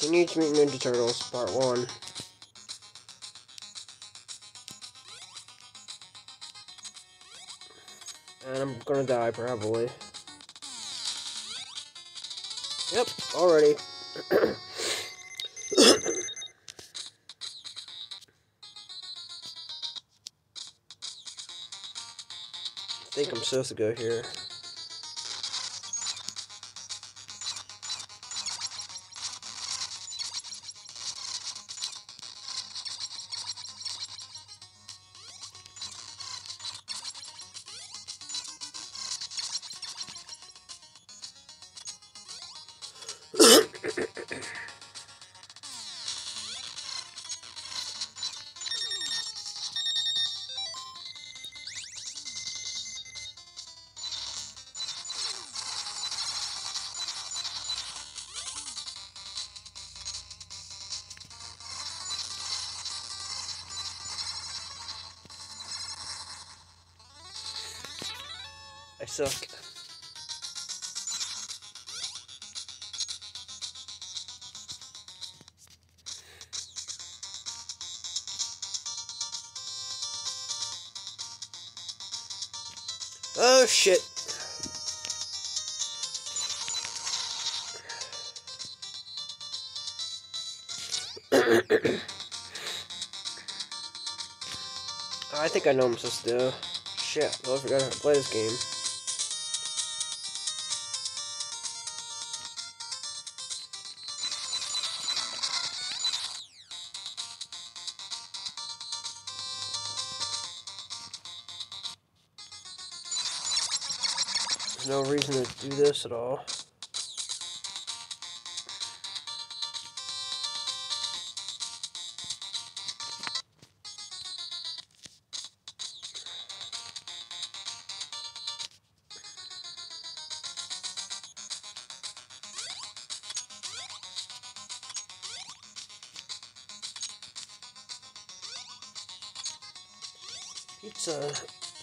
Teenage Mutant Ninja Turtles, Part 1. And I'm gonna die, probably. Yep, already. I think I'm supposed to go here. I suck. Oh shit. I think I know what I'm supposed to do. Shit, I forgot how to play this game. There's no reason to do this at all. Pizza.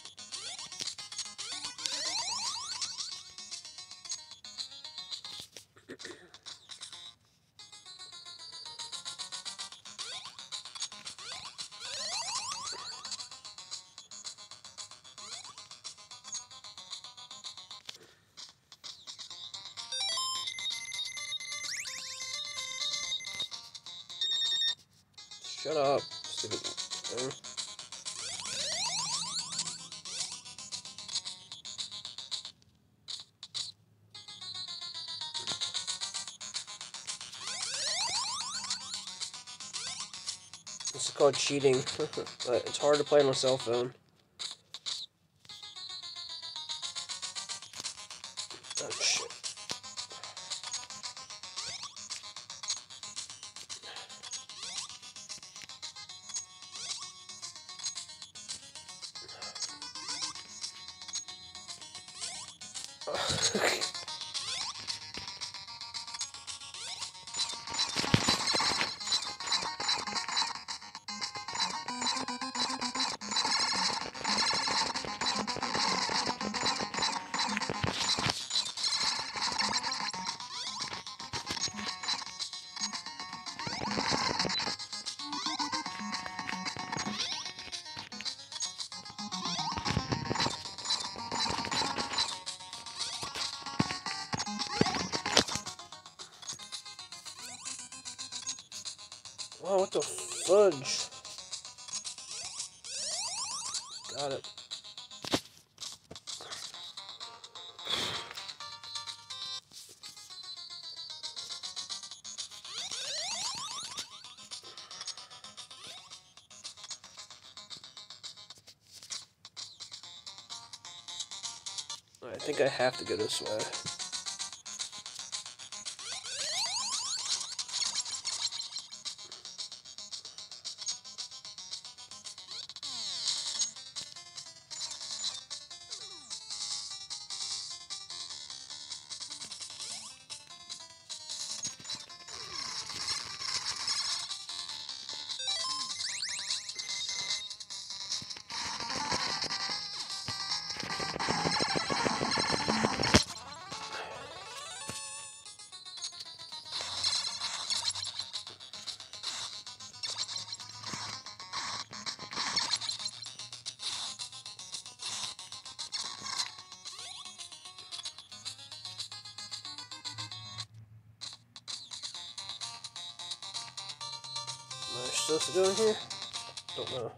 Shut up, stupid thing. This is called cheating, but it's hard to play on a cell phone. Oh shit. Wow, what the fudge? Got it. I think I have to go this way. supposed to go in here? Don't know.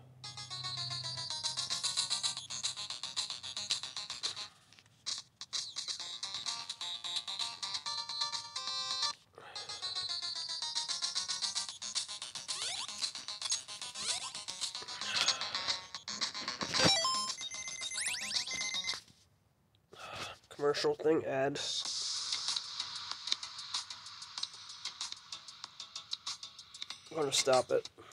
Commercial thing, ad. I'm gonna stop it.